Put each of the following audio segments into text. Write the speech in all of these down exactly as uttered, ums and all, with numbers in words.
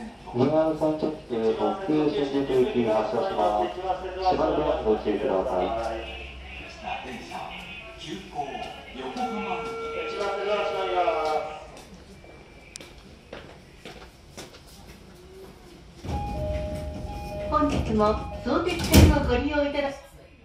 にーアールさん 直通特急新宿行き発車します。しばらくご注意ください。 電車急行横浜行き。 一番手出しながら。 本日も相鉄線をご利用いただき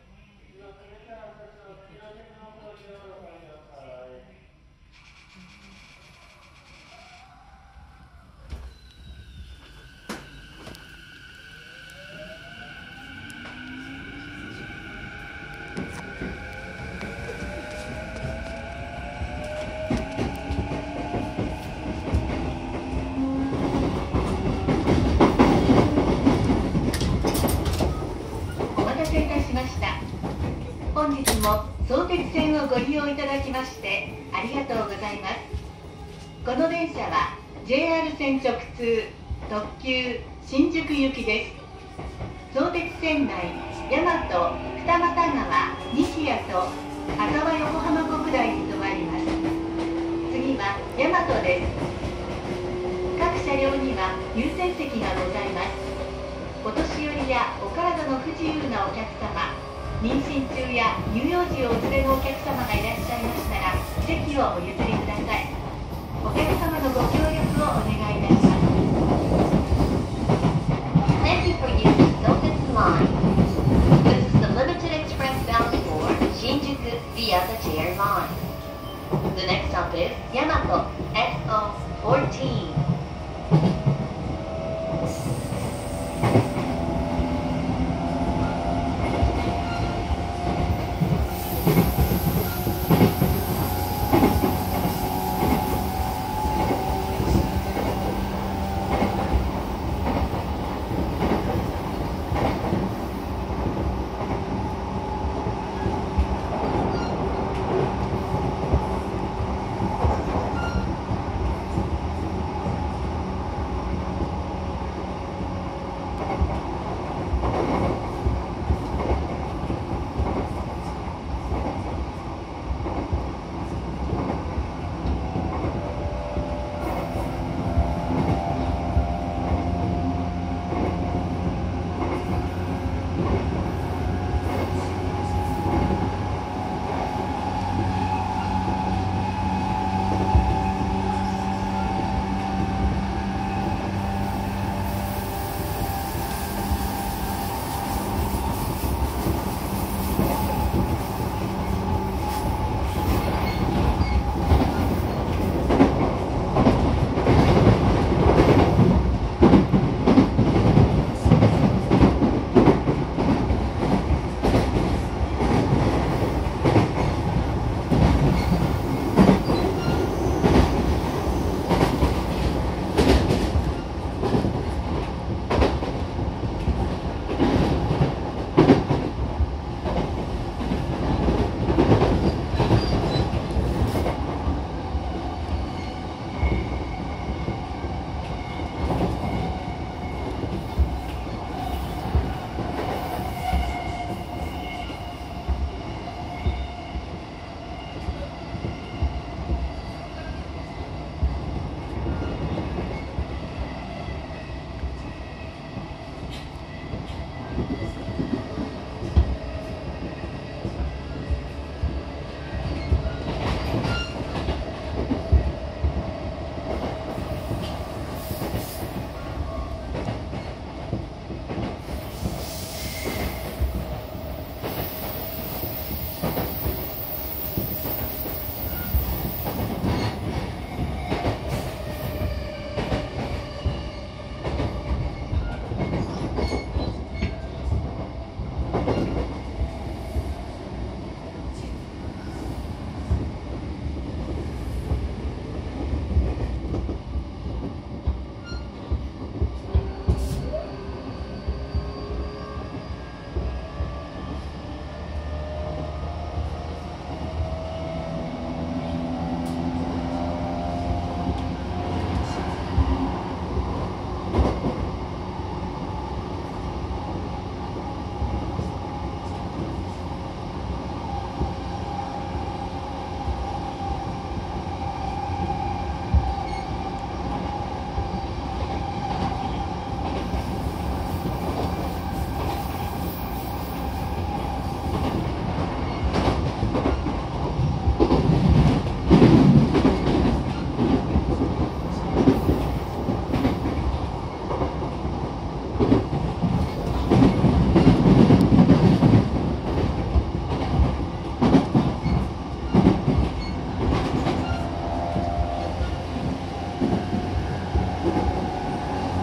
本日も相鉄線をご利用いただきましてありがとうございます。この電車は ジェイアール 線直通特急新宿行きです。相鉄線内大和、二俣川、西谷と羽沢横浜国大に停まります。次は大和です。各車両には優先席がございます。お年寄りやお体の不自由なお客様、妊娠中や乳幼児をお連れのお客様がいらっしゃいましたら席をお譲りください。お客様のご協力をお願いいたします。 Thank you for using Sojitz Line. This is the limited express bound for Shinjuku via the J R line. The next stop is Yamato S O fourteen.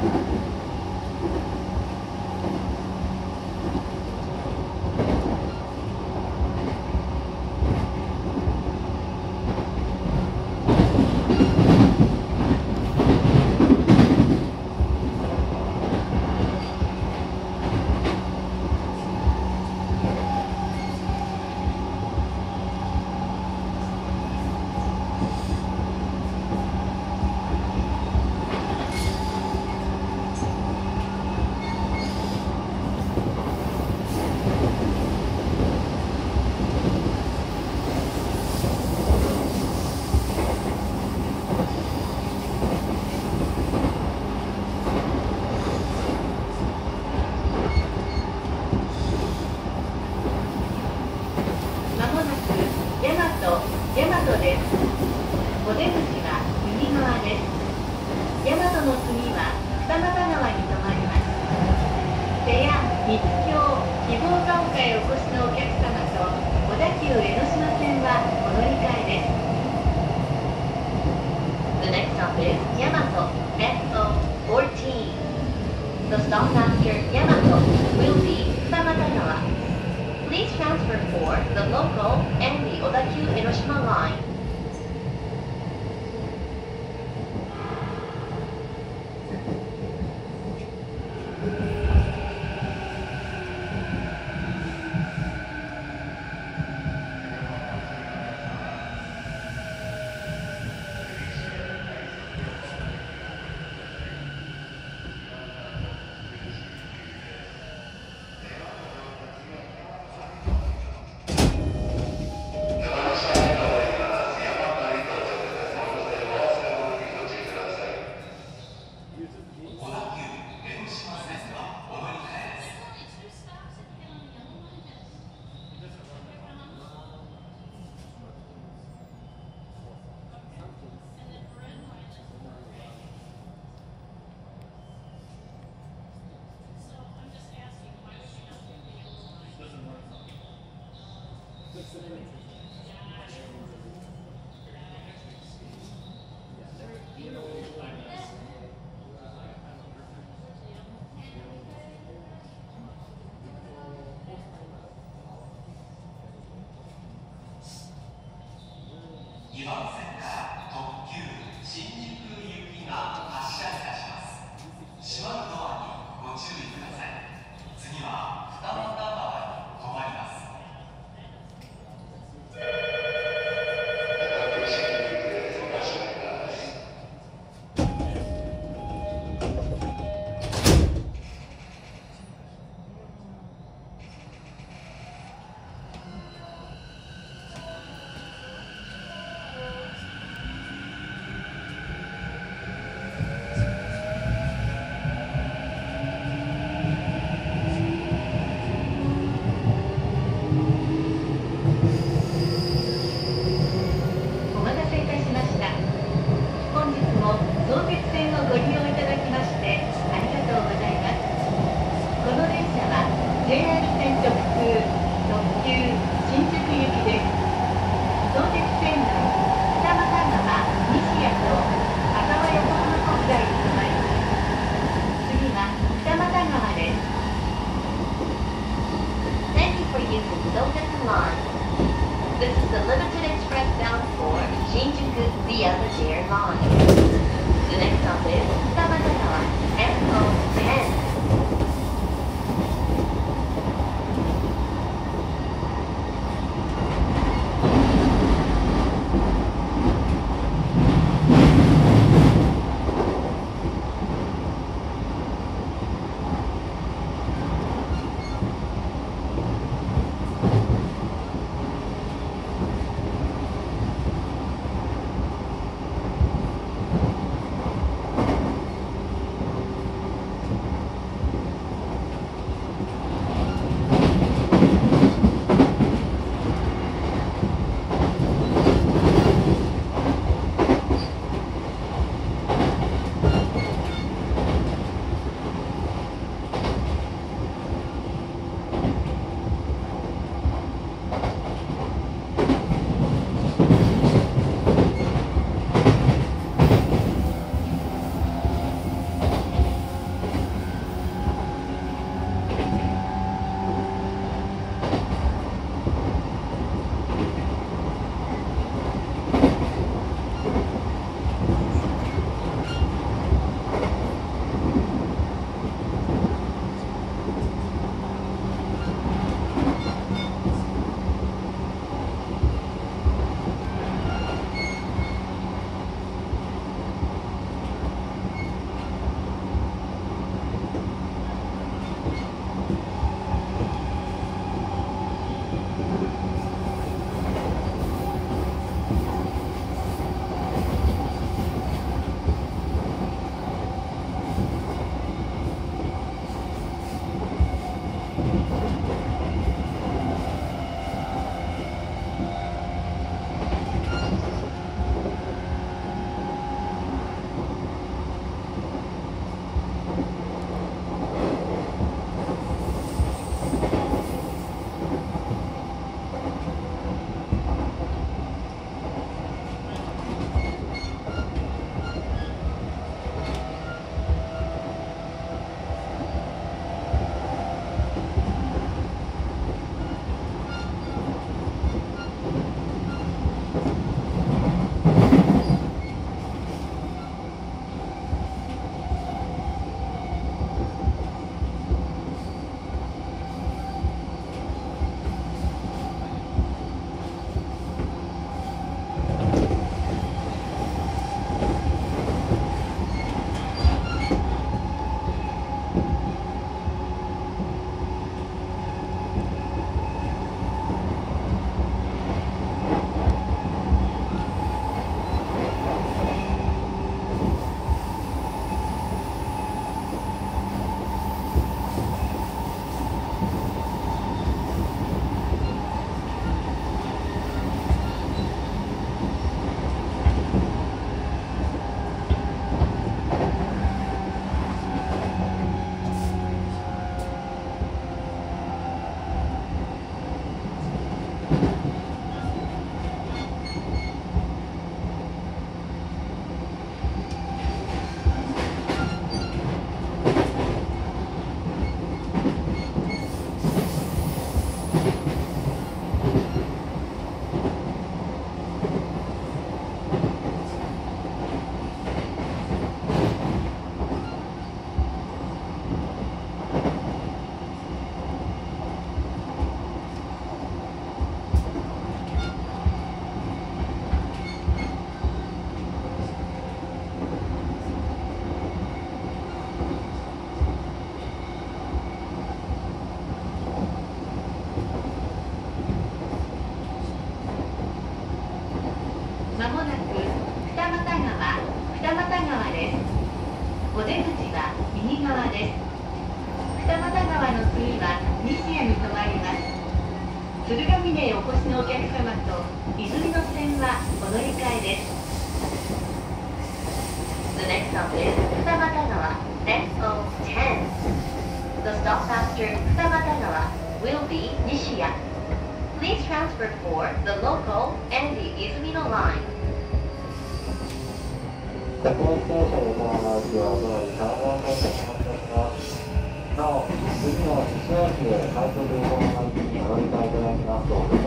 にばん線から特急新宿行きが発車いたします。閉まるドアにご注意ください。次は二俣川に止まります。 鶴ヶ峰へお越しのお客様と泉の線はお乗り換えです。 The next stop is Futamatagawa S O ten. The stop after Futamatagawa will be Nishiya. Please transfer for the local and the Izumino line. 各駅停車で行う駅は上位さん号線で止まっております。なお、次の西駅へ快速横浜行きにお乗り換えいただきますと